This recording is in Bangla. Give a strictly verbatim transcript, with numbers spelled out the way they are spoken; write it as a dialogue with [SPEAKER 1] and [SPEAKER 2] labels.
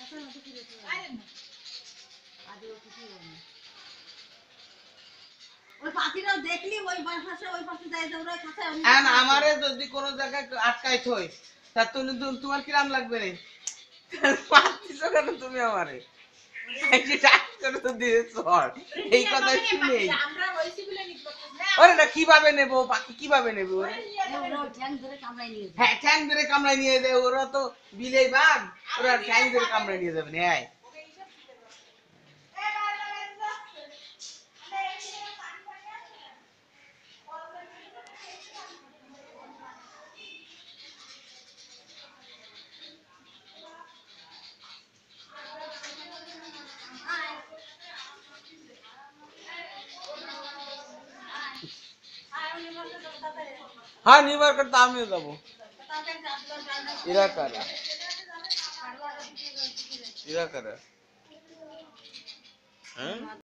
[SPEAKER 1] আমারে যদি কোন জায়গায় আটকাই থই তা তুমি তোমার কিরাম লাগবে রে মারতিছো কেন তুমি আমারে এই কথা শুনে ওরে না কিভাবে নেবো পাখি কিভাবে নেবো হ্যাঁ ঠ্যাং ধরে কামড়াই নিয়ে যায় ওরা তো বিলেই বাঘ ওরা ঠ্যাং ধরে কামড়াই নিয়ে যাবে না हाँ निवार करता आमियो जाबो इरा करा इरा करा हैं